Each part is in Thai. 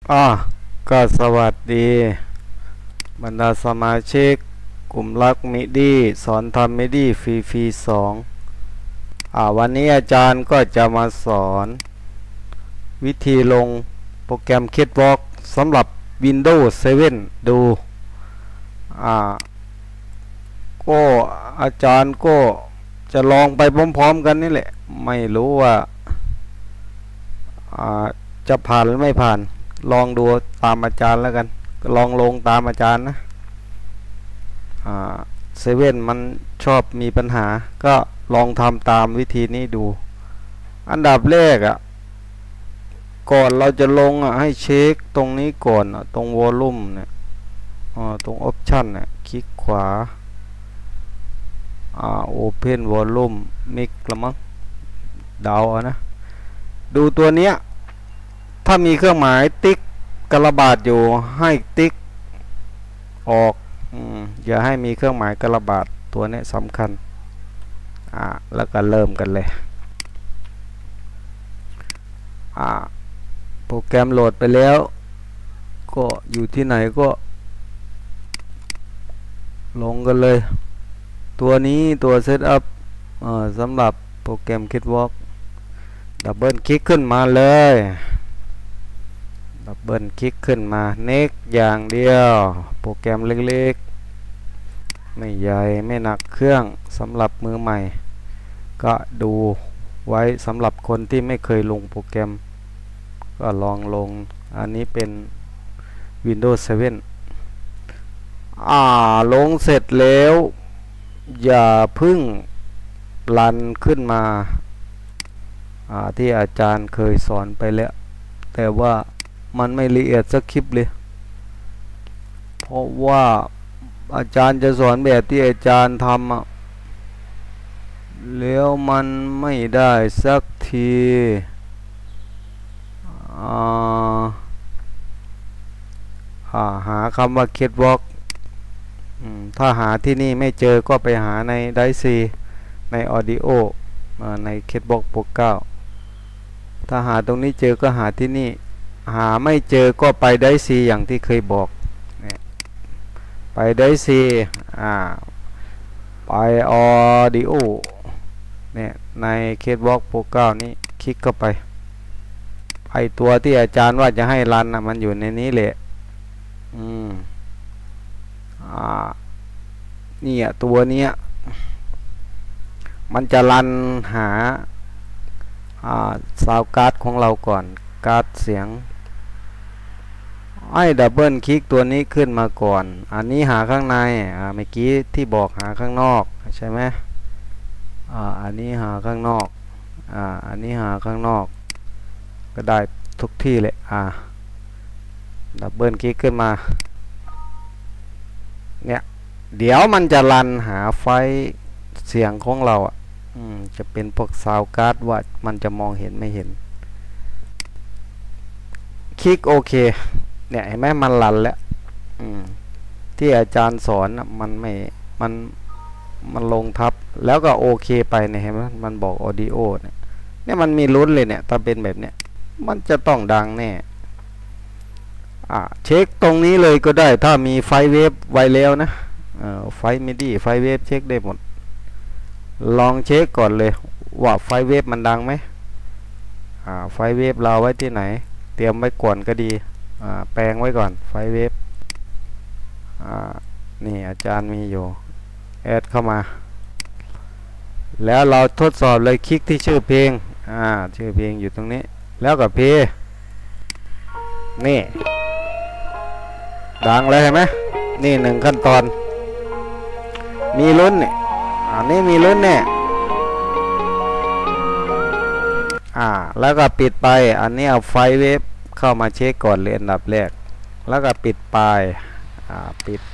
อ่าก็สวัสดีบรรดาสมาชิกกลุ่มรักมิดีสอนทำมิดีฟรีๆ2วันนี้อาจารย์ก็จะมาสอนวิธีลงโปรแกรม Catwalk สำหรับ Windows 7 ดูก็อาจารย์ก็จะลองไปพร้อมๆกันนี่แหละไม่รู้ว่าจะผ่านหรือไม่ผ่านลองดูตามอาจารย์แล้วกันลองลงตามอาจารย์นะเซเว่นมันชอบมีปัญหาก็ลองทำตามวิธีนี้ดูอันดับแรกก่อนเราจะลงให้เช็คตรงนี้ก่อนตรงวอลลุ่มเนี่ยตรงออปชันเนี่ยคลิกขวาโอเพนวอลลุ่มมิกละมั้งเดานะดูตัวเนี้ยถ้ามีเครื่องหมายติ๊กกระบาดอยู่ให้ติ๊กออกอย่าให้มีเครื่องหมายกระบาดตัวนี้สำคัญแล้วก็เริ่มกันเลยโปรแกรมโหลดไปแล้วก็อยู่ที่ไหนก็ลงกันเลยตัวนี้ตัวเซตอัพสำหรับโปรแกรม Catwalk ดับเบิลคลิกขึ้นมาเลยดับเบิลคลิกขึ้นมาเน็กอย่างเดียวโปรแกรมเล็กๆไม่ใหญ่ไม่หนักเครื่องสำหรับมือใหม่ก็ดูไว้สำหรับคนที่ไม่เคยลงโปรแกรมก็ลองลงอันนี้เป็น Windows 7ลงเสร็จแล้วอย่าพึ่งรันขึ้นมาที่อาจารย์เคยสอนไปแล้วแต่ว่ามันไม่ละเอียดสักคลิปเลยเพราะว่าอาจารย์จะสอนแบบที่อาจารย์ทำแล้วมันไม่ได้สักทีหาคำว่า Catwalk ถ้าหาที่นี่ไม่เจอก็ไปหาใน Dice ใน Audio ใน Catwalk Pro 9ถ้าหาตรงนี้เจอก็หาที่นี่หาไม่เจอก็ไปDiceอย่างที่เคยบอกไปDiceไป Audio เนี่ยใน Catwalk Pro 9นี้คลิกเข้าไปไอตัวที่อาจารย์ว่าจะให้รันมันอยู่ในนี้แหละเนี่ยตัวเนี้ยมันจะรันหาซาวการ์ดของเราก่อนการ์ดเสียงให้ดับเบิลคลิกตัวนี้ขึ้นมาก่อนอันนี้หาข้างในเมื่อกี้ที่บอกหาข้างนอกใช่ไหมอันนี้หาข้างนอกอันนี้หาข้างนอกก็ได้ทุกที่เลยดับเบิลคลิกขึ้นมาเนี่ยเดี๋ยวมันจะรันหาไฟล์เสียงของเราจะเป็นพวกซาวการ์ดว่ามันจะมองเห็นไม่เห็นคลิกโอเคเนี่ยเห็นไหมมันรันแล้วที่อาจารย์สอนมันลงทับแล้วก็โอเคไปเนี่ยเห็นไหมมันบอก Audio เนี่ยมันมีลุ้นเลยเนี่ยถ้าเป็นแบบเนี้ยมันจะต้องดังแน่เช็คตรงนี้เลยก็ได้ถ้ามีไฟล์เวฟไว้แล้วนะไฟล์มิดีไฟล์เวฟเช็คได้หมดลองเช็คก่อนเลยว่าไฟล์เวฟมันดังไหมไฟล์เวฟเราไว้ที่ไหนเตรียมไว้ก่อนก็ดีแปลงไว้ก่อนไฟล์เวฟนี่อาจารย์มีอยู่แอดเข้ามาแล้วเราทดสอบเลยคลิกที่ชื่อเพลงชื่อเพลงอยู่ตรงนี้แล้วก็เพลย์นี่ดังเลยเห็นไหมนี่หนึ่งขั้นตอนมีลุ้นเนี่ยอันนี้มีลุ้นเนี่ยแล้วก็ปิดไปอันนี้เอาไฟล์เวฟเข้ามาเช็คก่อนเลยอันดับแรกแล้วก็ปิดไปปิด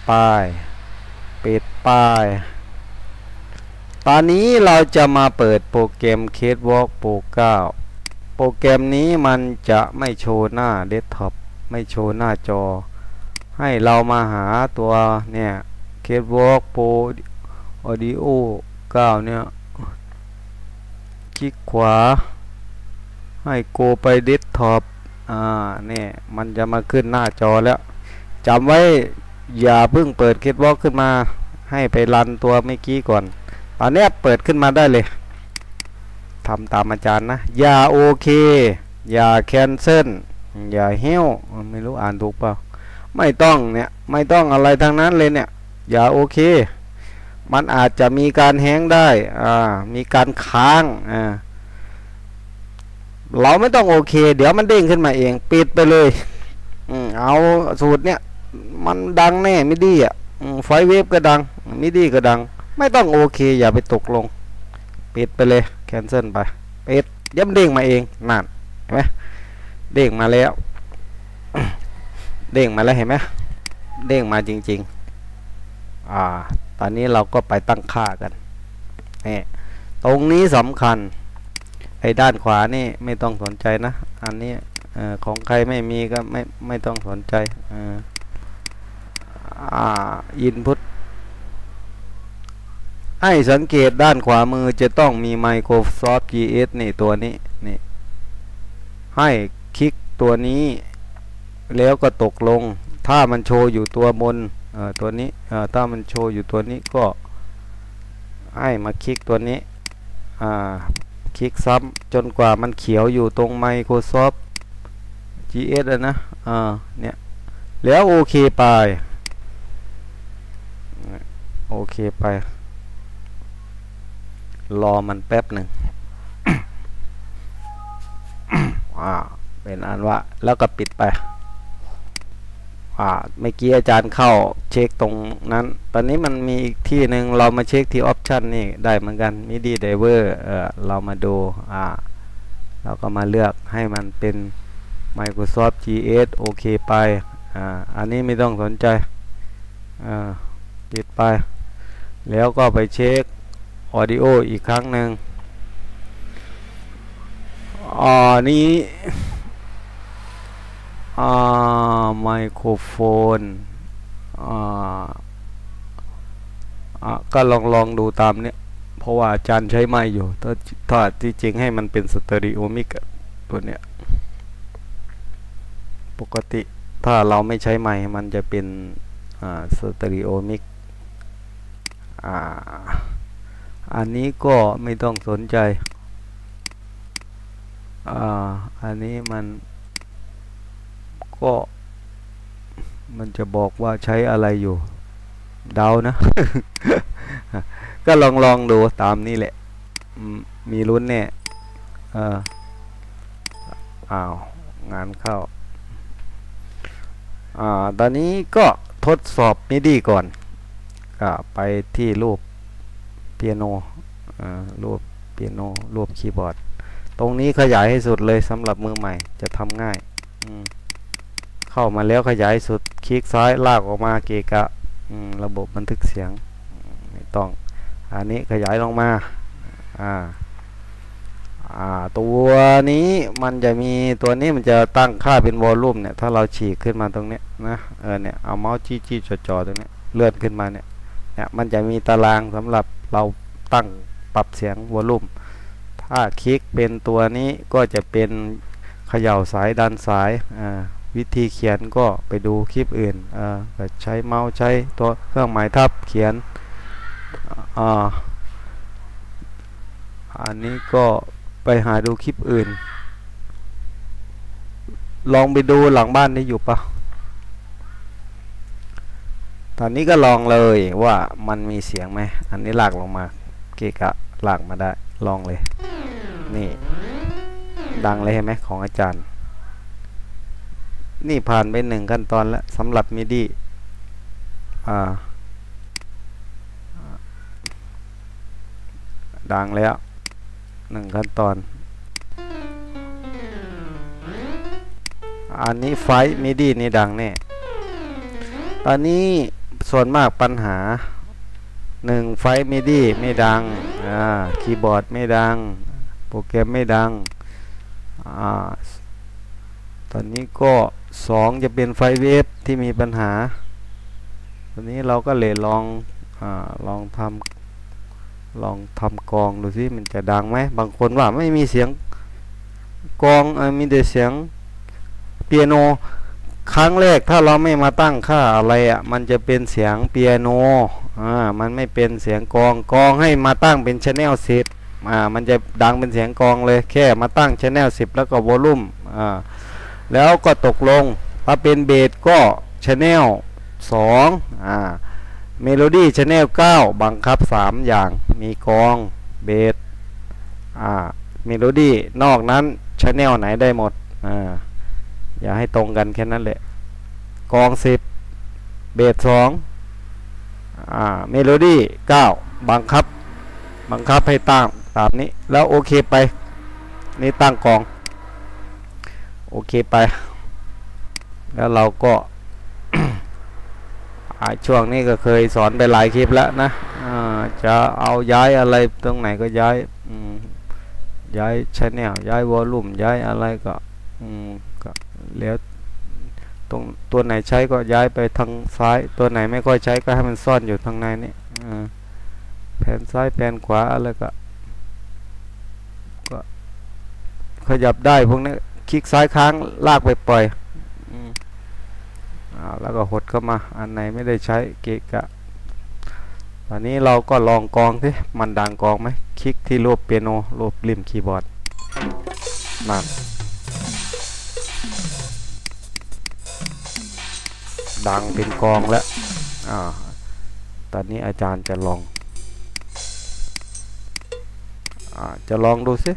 ป้ายตอนนี้เราจะมาเปิดโปรแกรม Catwalk Pro 9โปรแกรมนี้มันจะไม่โชว์หน้าเดสก์ท็อปไม่โชว์หน้าจอให้เรามาหาตัวเนี่ย Catwalk Pro Audio 9เนี่ยคลิกขวาให้โกไปเดสก์ท็อปนี่มันจะมาขึ้นหน้าจอแล้วจำไว้อย่าเพิ่งเปิดเคสบล็อกขึ้นมาให้ไปรันตัวเมื่อกี้ก่อนตอนนี้เปิดขึ้นมาได้เลยทำตามอาจารย์นะอย่าโอเคอย่าแคนเซิลอย่าเฮลไม่รู้อ่านถูกเปล่าไม่ต้องเนี่ยไม่ต้องอะไรทั้งนั้นเลยเนี่ยอย่าโอเคมันอาจจะมีการแฮงได้มีการค้างเราไม่ต้องโอเคเดี๋ยวมันเด้งขึ้นมาเองปิดไปเลยเอาสูตรเนี่ยมันดังแน่มิดี้ไฟเวฟก็ดังมิดี้ก็ดังไม่ต้องโอเคอย่าไปตกลงปิดไปเลยแคนเซิลไปปิดเดี๋ยวมันเด้งมาเองนั่นเห็นไหมเด้งมาแล้วเด้งมาแล้วเห็นไหมเด้งมาจริงๆตอนนี้เราก็ไปตั้งค่ากันนี่ตรงนี้สำคัญไอ้ด้านขวานี่ไม่ต้องสนใจนะอันนี้ของใครไม่มีก็ไม่ต้องสนใจinput ให้สังเกตด้านขวามือจะต้องมี Microsoft GS นี่ตัวนี้นี่ให้คลิกตัวนี้แล้วก็ตกลงถ้ามันโชว์อยู่ตัวบนตัวนี้ถ้ามันโชว์อยู่ตัวนี้ก็ให้มาคลิกตัวนี้คลิกซ้ำจนกว่ามันเขียวอยู่ตรง Microsoft GS นะเนี่ยแล้วโอเคไปโอเคไปรอมันแป๊บหนึ่ง เป็นอันว่าแล้วก็ปิดไปเมื่อกี้อาจารย์เข้าเช็คตรงนั้นตอนนี้มันมีอีกที่หนึ่งเรามาเช็คที่ออปชันนี่ได้เหมือนกัน MIDI Driver เรามาดูเราก็มาเลือกให้มันเป็น Microsoft GS โอเคไปอันนี้ไม่ต้องสนใจปิดไปแล้วก็ไปเช็ค Audio อีกครั้งหนึ่งนี้ไมโครโฟนก็ลองดูตามเนี้ยเพราะว่าอาจารย์ใช้ไมค์อยู่ถ้าที่จริงให้มันเป็นสเตอริโอมิกตัวเนี้ยปกติถ้าเราไม่ใช้ไมค์มันจะเป็นสเตอริโอมิกอันนี้ก็ไม่ต้องสนใจอันนี้ก็มันจะบอกว่าใช้อะไรอยู่เดานะ ก็ลองดูตามนี้แหละมีลุ้นแน่งานเข้าตอนนี้ก็ทดสอบมิดี้ก่อนไปที่รูปเปียโนรูปเปียโนรูปคีย์บอร์ดตรงนี้ขยายให้สุดเลยสำหรับมือใหม่จะทำง่ายเข้ามาแล้วขยายสุดคลิกซ้ายลากออกมาเกะกะระบบบันทึกเสียงไม่ต้องอันนี้ขยายลงมาตัวนี้มันจะมีตัวนี้มันจะตั้งค่าเป็นวอลลุ่มเนี่ยถ้าเราฉีกขึ้นมาตรงนี้นะเนี่ยเอาเมาส์จี้จ่อตรงนี้เลื่อนขึ้นมาเนี่ยมันจะมีตารางสำหรับเราตั้งปรับเสียงวอลลุ่มถ้าคลิกเป็นตัวนี้ก็จะเป็นเขย่าสายดันสายวิธีเขียนก็ไปดูคลิปอื่นใช้เมาส์ใช้ตัวเครื่องหมายทับเขียนอันนี้ก็ไปหาดูคลิปอื่นลองไปดูหลังบ้านได้อยู่ปะตอนนี้ก็ลองเลยว่ามันมีเสียงไหมอันนี้ลากลงมาเกะกะลากมาได้ลองเลยนี่ดังเลยเห็นไหมของอาจารย์นี่ผ่านไป1ขั้นตอนแล้วสำหรับมิดี้ดังแล้ว1ขั้นตอนอันนี้ไฟมิดี้นี่ดังแน่ตอนนี้ส่วนมากปัญหา1ไฟมิดี้ไม่ดังคีย์บอร์ดไม่ดังโปรแกรมไม่ดังตอนนี้ก็2จะเป็นไฟเวฟที่มีปัญหาตอนนี้เราก็เลยลองทำกลองดูสิมันจะดังไหมบางคนว่าไม่มีเสียงกลองมีแต่เสียงเปียโนครั้งแรกถ้าเราไม่มาตั้งค่าอะไรอ่ะมันจะเป็นเสียงเปียโนมันไม่เป็นเสียงกลองกลองให้มาตั้งเป็น channel 10มันจะดังเป็นเสียงกลองเลยแค่มาตั้ง channel 10แล้วก็วอลลุ่มแล้วก็ตกลงถ้าเป็นเบสก็ channel 2เมโลดี้ channel 9บังคับ3อย่างมีกลองเบสเมโลดี้นอกนั้น channel ไหนได้หมดอย่าให้ตรงกันแค่นั้นแหละกลอง10เบส2เมโลดี้9บังคับให้ตั้งตามนี้แล้วโอเคไปนี่ตั้งกลองโอเคไปแล้วเราก็ ช่วงนี้ก็เคยสอนไปหลายคลิปแล้วนะจะเอาย้ายอะไรตรงไหนก็ย้ายchannel ย้ายวอลลุ่มย้ายอะไรก็แล้วตรงตัวไหนใช้ก็ย้ายไปทางซ้ายตัวไหนไม่ค่อยใช้ก็ให้มันซ่อนอยู่ทางในนี้แผ่นซ้ายแผ่นขวาอะไรก็ขยับได้พวกนี้คลิกซ้ายค้างลากไปปล่อยแล้วก็หดเข้ามาอันไหนไม่ได้ใช้เกะกะตอนนี้เราก็ลองกลองสิมันดังกลองไหมคลิกที่รูปเปียโนรูปริมคีย์บอร์ดนั่นดังเป็นกลองแล้วตอนนี้อาจารย์จะลองดูสิ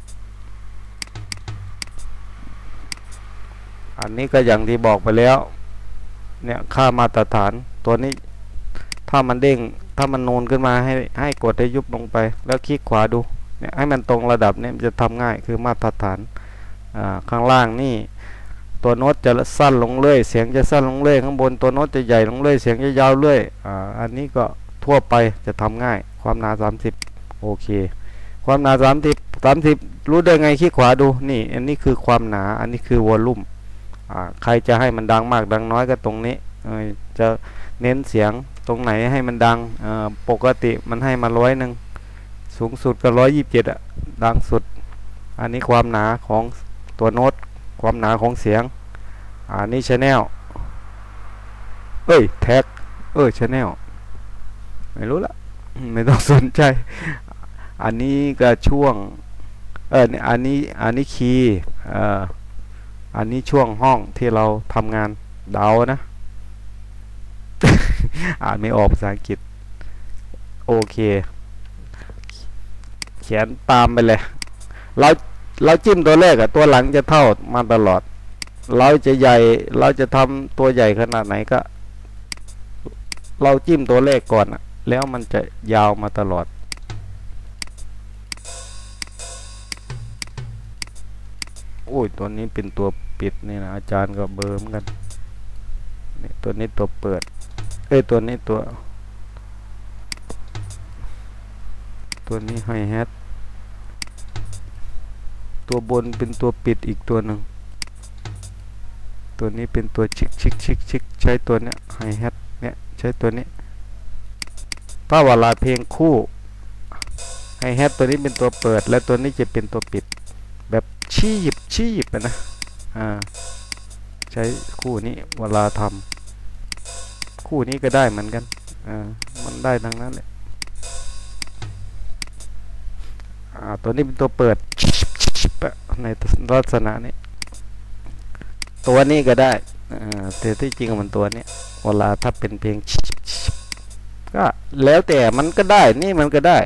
อันนี้ก็อย่างที่บอกไปแล้วเนี่ยค่ามาตรฐานตัวนี้ถ้ามันเด้งถ้ามันนูนขึ้นมาให้กดให้ยุบลงไปแล้วคลิกขวาดูเนี่ยให้มันตรงระดับนี้มันจะทำง่ายคือมาตรฐานข้างล่างนี่ตัวโน้ตจะสั้นลงเรื่อยเสียงจะสั้นลงเรื่อยข้างบนตัวโน้ตจะใหญ่ลงเรื่อยเสียงจะยาวเรื่อยอันนี้ก็ทั่วไปจะทำง่ายความหนา30โอเคความหนา30รู้ได้ไงคลิกขวาดูนี่อันนี้คือความหนาอันนี้คือวอลลุ่มใครจะให้มันดังมากดังน้อยก็ตรงนี้จะเน้นเสียงตรงไหนให้มันดังปกติมันให้มา100สูงสุดก็127ดังสุดอันนี้ความหนาของตัวโน้ตความหนาของเสียงนี่ channel แท็กchannel ไม่รู้ละไม่ต้องสนใจอันนี้ก็ช่วงอันนี้คีย์อันนี้ช่วงห้องที่เราทำงานเดานะ อ่านไม่ออกภาษาอังกฤษโอเคเขียนตามไปเลยเราจิ้มตัวแรกกับตัวหลังจะเท่ามาตลอดเราจะใหญ่เราจะทำตัวใหญ่ขนาดไหนก็เราจิ้มตัวเลขก่อนแล้วมันจะยาวมาตลอดตัวนี้เป็นตัวปิดนี่นะอาจารย์ก็เบอร์เหมือนกันนี่ตัวนี้ตัวเปิดตัวนี้ตัวนี้ไฮแฮทตัวบนเป็นตัวปิดอีกตัวหนึ่งตัวนี้เป็นตัวชิกใช้ตัวเนี้ยไฮแฮทเนี่ยใช้ตัวนี้ถ้าเวลาเพลงคู่ไฮแฮทตัวนี้เป็นตัวเปิดและตัวนี้จะเป็นตัวปิดแบบชี้หยิบนะใช้คู่นี้เวลาทำคู่นี้ก็ได้เหมือนกันมันได้ทั้งนั้นเลยตัวนี้เป็นตัวเปิดในลักษณะนี้ตัวนี้ก็ได้แต่ที่จริงมันตัวนี้เวลาถ้าเป็นเพลงก็แล้วแต่มันก็ได้นี่มันก็ได้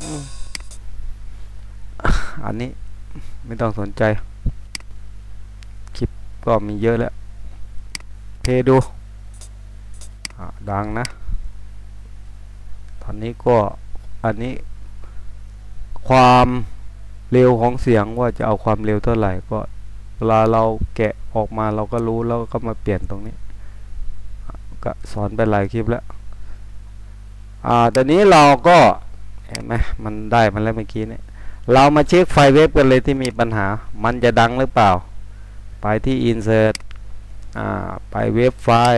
อันนี้ไม่ต้องสนใจคลิปก็มีเยอะแล้วเพย์ดูดังนะตอนนี้ก็อันนี้ความเร็วของเสียงว่าจะเอาความเร็วเท่าไหร่ก็เวลาเราแกะออกมาเราก็รู้แล้วก็มาเปลี่ยนตรงนี้ก็สอนไปหลายคลิปแล้วตอนนี้เราก็เห็นไหมมันได้มันแล้วเมื่อกี้เนี่ยเรามาเช็คไฟล์เว็บกันเลยที่มีปัญหามันจะดังหรือเปล่าไปที่ insert ไปเว็บไฟล์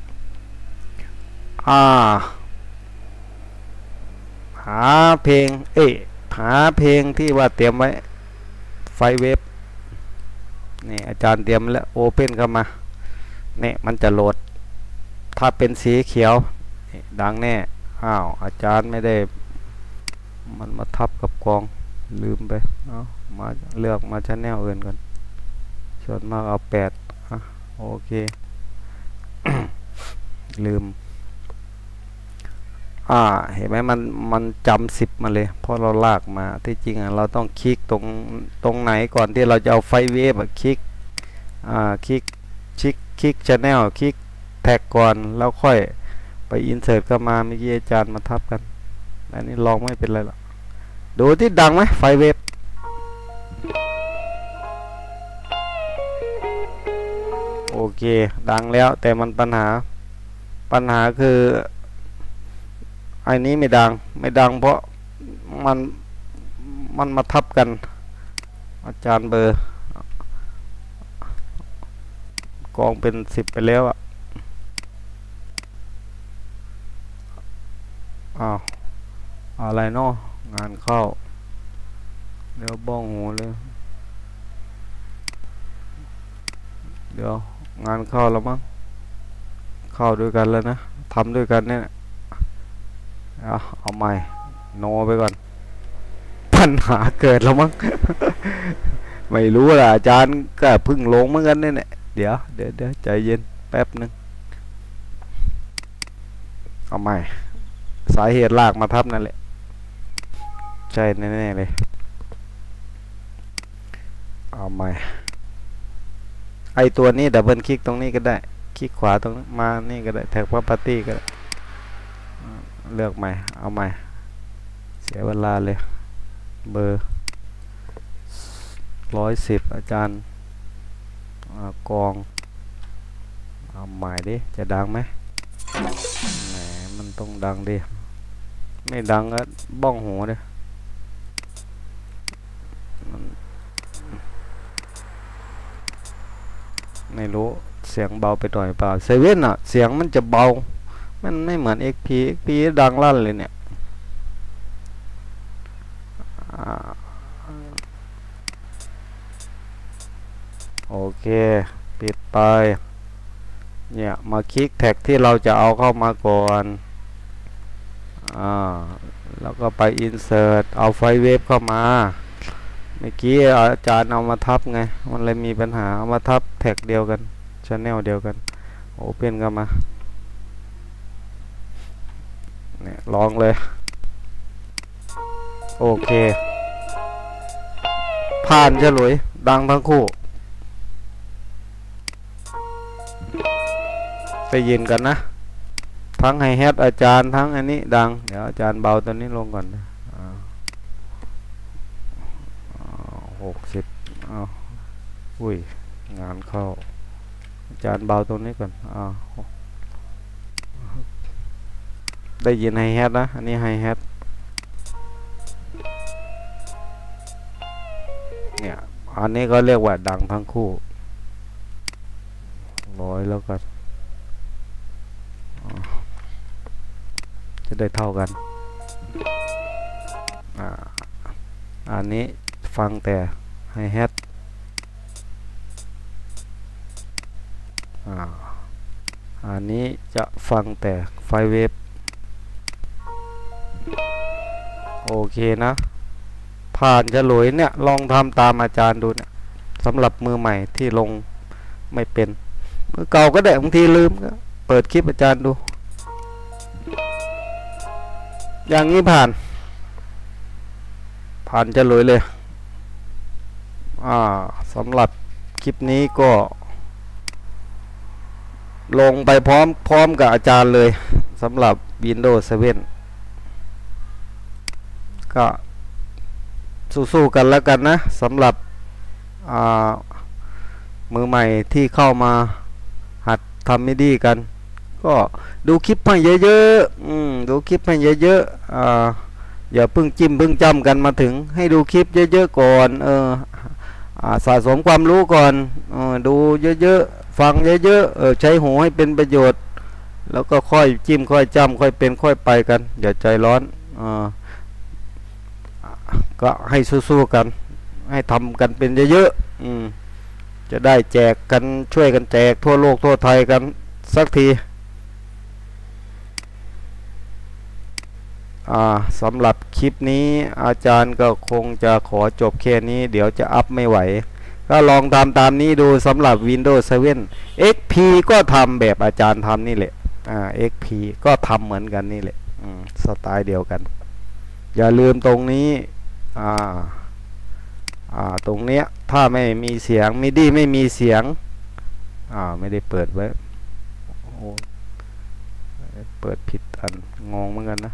หาเพลงหาเพลงที่ว่าเตรียมไว้ไฟล์เว็บนี่อาจารย์เตรียมแล้วโอเพ่นเข้ามาเนี่ยมันจะโหลดถ้าเป็นสีเขียวดังแน่อ้าวอาจารย์ไม่ได้มันมาทับกับกองลืมไปเอามาเลือกมาชแนลอื่นก่อนส่วนมากเอา8โอเค ลืมเห็นไหมมันจำ10มาเลยเพราะเราลากมาที่จริงเราต้องคลิกตรงไหนก่อนที่เราจะเอาไฟเวฟคลิกคลิกชแนลคลิกแท็กก่อนแล้วค่อยไปอินเสิร์ตเข้ามาเมื่อกี้อาจารย์มาทับกันอันนี้ลองไม่เป็นไรหรอกดูที่ดังไหมไฟเวฟโอเคดังแล้วแต่มันปัญหาคือไอ้นี้ไม่ดังเพราะมันมาทับกันอาจารย์เบอร์กองเป็น10ไปแล้วอะไรเนาะงานเข้าเดี๋ยวบ้องหูเลยเดี๋ยวงานเข้าแล้วมั้งเข้าด้วยกันแล้วนะทำด้วยกันเนี่ยเอาใหม่โนไปก่อนปัญหาเกิดแล้วมั้ง ไม่รู้ล่ะอาจารย์ก็พึ่งลงเหมือนกันเนี่ยเดี๋ยวใจเย็นแป๊บนึงเอาใหม่สาเหตุลากมาทับนั่นแหละใช่แน่ๆเลยเอาใหม่ไอตัวนี้ดับเบิลคลิกตรงนี้ก็ได้คลิกขวาตรงนี้มานี่ก็ได้แท็กพ property ก็ได้เลือกใหม่เอาใหม่เสียเวลาเลยเบอร์110อาจารย์กองเอาใหม่ดิจะดังไหมแหมมันต้องดังดิไม่ดังก็บ้องหูเลยไม่รู้เสียงเบาไปหน่อยเปล่าเซเว่นเสียงมันจะเบามันไม่เหมือน XP ดังลั่นเลยเนี่ยโอเคปิดไปเนี่ยมาคลิกแท็กที่เราจะเอาเข้ามาก่อนแล้วก็ไป insert เอาไฟเวฟเข้ามาเมื่อกี้อาจารย์เอามาทับไงมันเลยมีปัญหาเอามาทับแท็กเดียวกัน channel เดียวกันโอเพ่นเข้ามาเนี่ยลองเลยโอเคผ่านฉลุยดังทั้งคู่ไปยินกันนะทั้งไฮแฮทอาจารย์ทั้งอันนี้ดังเดี๋ยวอาจารย์เบาตัวนี้ลงก่อนนะ60อุ้ยงานเข้าอาจารย์เบาตรงนี้ก่อนได้ยินไฮแฮทนะอันนี้ไฮแฮทเนี่ยอันนี้ก็เรียกว่าดังทั้งคู่100แล้วกันจะได้เท่ากันอันนี้ฟังแต่ไฮแฮทอันนี้จะฟังแต่ไฟเวฟโอเคนะผ่านฉลุยเนี่ยลองทำตามอาจารย์ดูเนี่ยสำหรับมือใหม่ที่ลงไม่เป็นมือเก่าก็ได้บางทีลืมก็เปิดคลิปอาจารย์ดูอย่างนี้ผ่านฉลุยเลยสำหรับคลิปนี้ก็ลงไปพร้อมกับอาจารย์เลยสำหรับ Windows 7ก็สู้ๆกันแล้วกันนะสำหรับมือใหม่ที่เข้ามาหัดทำมิดีกันก็ดูคลิปให้เยอะๆดูคลิปให้เยอะๆอย่าเพิ่งจิ้มเพิ่งจำกันมาถึงให้ดูคลิปเยอะๆก่อนสะสมความรู้ก่อนดูเยอะๆฟังเยอะๆใช้หูให้เป็นประโยชน์แล้วก็ค่อยจิ้มค่อยจำค่อยเป็นค่อยไปกันอย่าใจร้อนก็ให้สู้ๆกันให้ทำกันเป็นเยอะๆจะได้แจกกันช่วยกันแจกทั่วโลกทั่วไทยกันสักทีสำหรับคลิปนี้อาจารย์ก็คงจะขอจบแค่นี้เดี๋ยวจะอัพไม่ไหวก็ลองทำตามนี้ดูสำหรับ Windows 7 XP ก็ทำแบบอาจารย์ทำนี่แหละXP ก็ทำเหมือนกันนี่แหละสไตล์เดียวกันอย่าลืมตรงนี้ตรงเนี้ยถ้าไม่มีเสียงมิดี้ไม่มีเสียงไม่ได้เปิดไว้โอ้เปิดผิดอันงงเหมือนกันนะ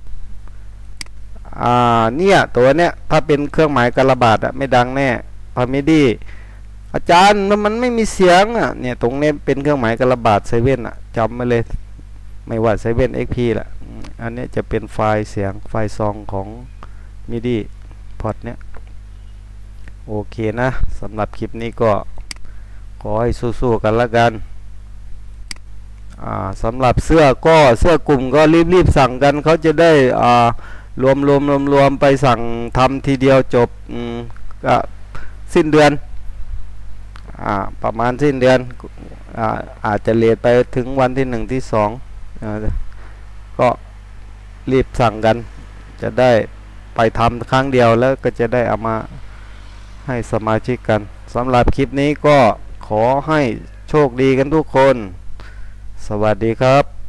เนี่ยตัวเนี้ยถ้าเป็นเครื่องหมายกระบาดไม่ดังแน่พอมิดี้อาจารย์มันไม่มีเสียงเนี่ยตรงนี้เป็นเครื่องหมายกระบาด7จำไว้เลยไม่ว่า7 XP ละอันนี้จะเป็นไฟล์เสียงไฟล์ซองของมิดี้พอร์ตเนี้ยโอเคนะสำหรับคลิปนี้ก็ขอให้สู้ๆกันละกันสำหรับเสื้อกลุ่มก็รีบสั่งกันเขาจะได้รวมไปสั่งทำทีเดียวจบก็สิ้นเดือนประมาณสิ้นเดือนอาจจะเลทไปถึงวันที่1ที่2ก็รีบสั่งกันจะได้ไปทำครั้งเดียวแล้วก็จะได้เอามาให้สมาชิกกันสำหรับคลิปนี้ก็ขอให้โชคดีกันทุกคนสวัสดีครับ